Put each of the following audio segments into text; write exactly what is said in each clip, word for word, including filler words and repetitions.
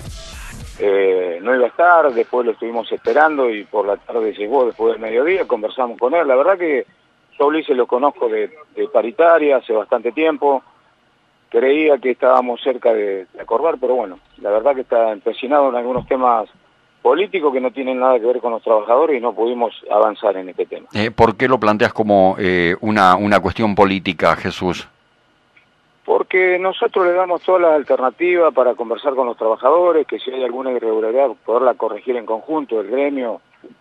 eh, no iba a estar, después lo estuvimos esperando y por la tarde llegó después del mediodía, conversamos con él. La verdad que yo a Ulises lo conozco de, de paritaria hace bastante tiempo, creía que estábamos cerca de, de acordar, pero bueno, la verdad que está empecinado en algunos temas políticos que no tienen nada que ver con los trabajadores y no pudimos avanzar en este tema. Eh, ¿Por qué lo planteas como eh, una, una cuestión política, Jesús? Porque nosotros le damos todas las alternativas para conversar con los trabajadores, que si hay alguna irregularidad poderla corregir en conjunto, el gremio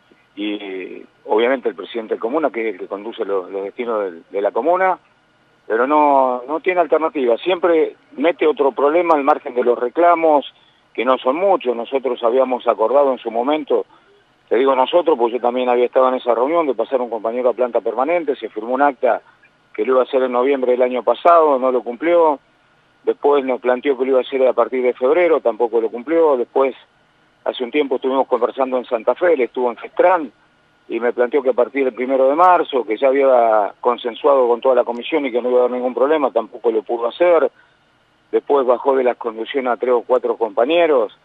y obviamente el presidente de comuna, que es el que conduce los, los destinos de, de la comuna, pero no, no tiene alternativa. Siempre mete otro problema al margen de los reclamos, que no son muchos. Nosotros habíamos acordado en su momento, te digo nosotros, pues yo también había estado en esa reunión, de pasar un compañero a planta permanente, se firmó un acta que lo iba a hacer en noviembre del año pasado, no lo cumplió. Después nos planteó que lo iba a hacer a partir de febrero, tampoco lo cumplió. Después, hace un tiempo estuvimos conversando en Santa Fe, él estuvo en Festrán, y me planteó que a partir del primero de marzo, que ya había consensuado con toda la comisión y que no iba a haber ningún problema, tampoco lo pudo hacer. Después bajó de las conducciones a tres o cuatro compañeros,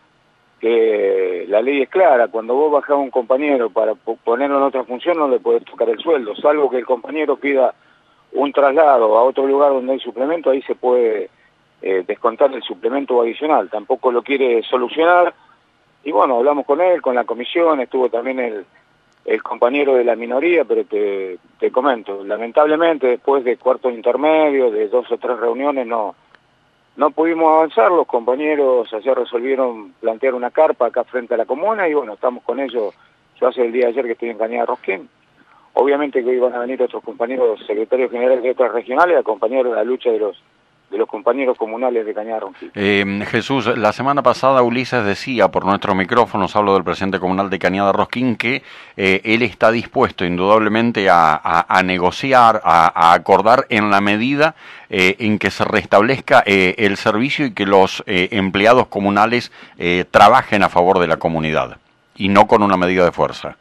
que la ley es clara, cuando vos bajás a un compañero para ponerlo en otra función no le podés tocar el sueldo, salvo que el compañero pida un traslado a otro lugar donde hay suplemento, ahí se puede eh, descontar el suplemento adicional, tampoco lo quiere solucionar, y bueno, hablamos con él, con la comisión, estuvo también el, el compañero de la minoría, pero te, te comento, lamentablemente después de cuarto intermedio, de dos o tres reuniones, no no pudimos avanzar. Los compañeros ayer resolvieron plantear una carpa acá frente a la comuna, y bueno, estamos con ellos. Yo hace el día de ayer que estoy en Cañada Rosquín. Obviamente que iban a venir otros compañeros secretarios generales de otras regionales a acompañar la lucha de los de los compañeros comunales de Cañada Rosquín. Eh, Jesús, la semana pasada Ulises decía por nuestros micrófonos, hablo del presidente comunal de Cañada Rosquín, que eh, él está dispuesto indudablemente a, a, a negociar, a, a acordar en la medida eh, en que se restablezca eh, el servicio y que los eh, empleados comunales eh, trabajen a favor de la comunidad y no con una medida de fuerza.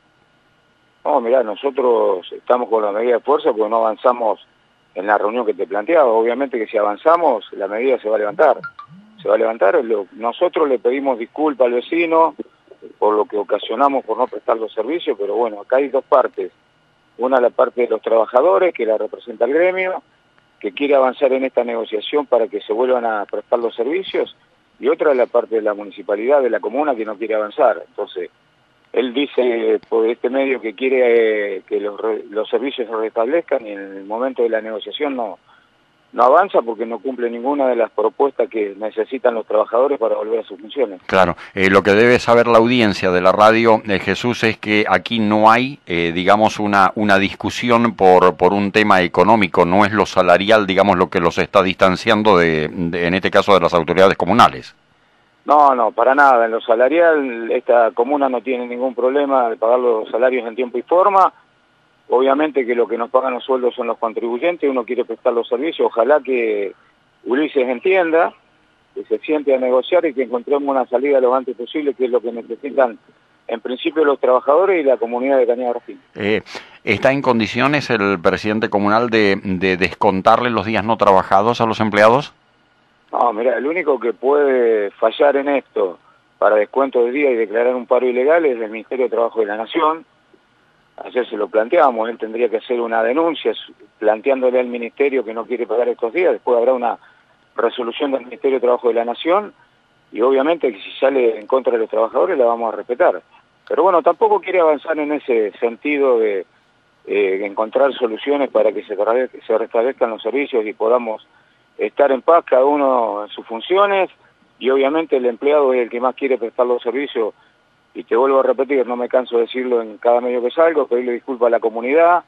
No, mirá, nosotros estamos con la medida de fuerza porque no avanzamos en la reunión que te planteaba. Obviamente que si avanzamos, la medida se va a levantar. Se va a levantar. Nosotros le pedimos disculpas al vecino por lo que ocasionamos por no prestar los servicios, pero bueno, acá hay dos partes. Una, la parte de los trabajadores, que la representa el gremio, que quiere avanzar en esta negociación para que se vuelvan a prestar los servicios, y otra, la parte de la municipalidad, de la comuna, que no quiere avanzar. Entonces, él dice por este medio que quiere eh, que los, los servicios se restablezcan, y en el momento de la negociación no, no avanza porque no cumple ninguna de las propuestas que necesitan los trabajadores para volver a sus funciones. Claro, eh, lo que debe saber la audiencia de la radio, eh, Jesús, es que aquí no hay, eh, digamos, una, una discusión por, por un tema económico, no es lo salarial, digamos, lo que los está distanciando, de, de en este caso, de las autoridades comunales. No, no, para nada. En lo salarial, esta comuna no tiene ningún problema de pagar los salarios en tiempo y forma. Obviamente que lo que nos pagan los sueldos son los contribuyentes, uno quiere prestar los servicios. Ojalá que Ulises entienda, que se siente a negociar y que encontremos una salida lo antes posible, que es lo que necesitan en principio los trabajadores y la comunidad de Cañada Rosquín. Eh, ¿Está en condiciones el presidente comunal de, de descontarle los días no trabajados a los empleados? No, mira, el único que puede fallar en esto para descuento de día y declarar un paro ilegal es el Ministerio de Trabajo de la Nación. Ayer se lo planteamos, él tendría que hacer una denuncia planteándole al Ministerio que no quiere pagar estos días, después habrá una resolución del Ministerio de Trabajo de la Nación, y obviamente que si sale en contra de los trabajadores la vamos a respetar. Pero bueno, tampoco quiere avanzar en ese sentido de eh, encontrar soluciones para que se, se restablezcan los servicios y podamos estar en paz cada uno en sus funciones, y obviamente el empleado es el que más quiere prestar los servicios, y te vuelvo a repetir, no me canso de decirlo en cada medio que salgo, pedirle disculpas a la comunidad,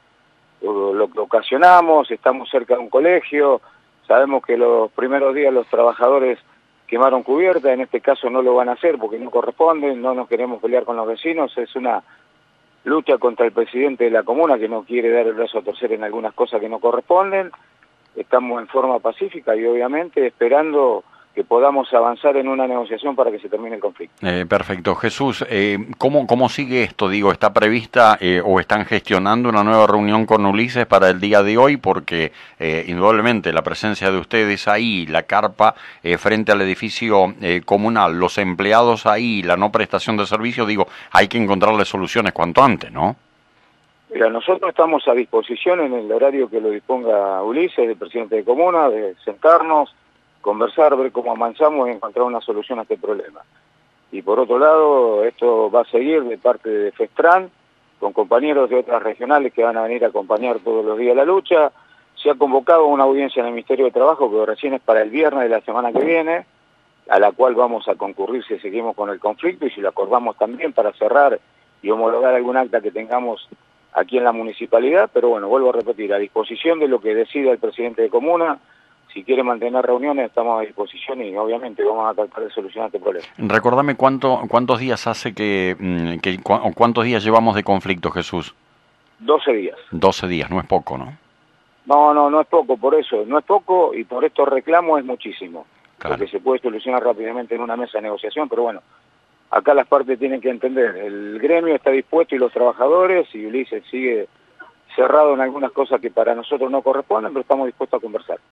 lo que ocasionamos, estamos cerca de un colegio, sabemos que los primeros días los trabajadores quemaron cubierta, en este caso no lo van a hacer porque no corresponden, no nos queremos pelear con los vecinos, es una lucha contra el presidente de la comuna que no quiere dar el brazo a torcer en algunas cosas que no corresponden. Estamos en forma pacífica y obviamente esperando que podamos avanzar en una negociación para que se termine el conflicto. Eh, perfecto. Jesús, eh, ¿cómo, ¿cómo sigue esto? Digo, ¿está prevista eh, o están gestionando una nueva reunión con Ulises para el día de hoy? Porque eh, indudablemente la presencia de ustedes ahí, la carpa eh, frente al edificio eh, comunal, los empleados ahí, la no prestación de servicio, digo, hay que encontrarle soluciones cuanto antes, ¿no? Mira, nosotros estamos a disposición en el horario que lo disponga Ulises, el presidente de comuna, de sentarnos, conversar, ver cómo avanzamos y encontrar una solución a este problema. Y por otro lado, esto va a seguir de parte de FESTRAN, con compañeros de otras regionales que van a venir a acompañar todos los días la lucha. Se ha convocado una audiencia en el Ministerio de Trabajo, que recién es para el viernes de la semana que viene, a la cual vamos a concurrir si seguimos con el conflicto y si lo acordamos también para cerrar y homologar algún acta que tengamos aquí en la municipalidad. Pero bueno, vuelvo a repetir, a disposición de lo que decida el presidente de comuna. Si quiere mantener reuniones, estamos a disposición y obviamente vamos a tratar de solucionar este problema. Recordame cuánto, cuántos días hace que, que cu cuántos días llevamos de conflicto, Jesús. doce días. doce días, no es poco, ¿no? No, no, no es poco, por eso, no es poco y por estos reclamos es muchísimo. Claro. Porque se puede solucionar rápidamente en una mesa de negociación, pero bueno, acá las partes tienen que entender, el gremio está dispuesto y los trabajadores, y Ulises sigue cerrado en algunas cosas que para nosotros no corresponden, pero estamos dispuestos a conversar.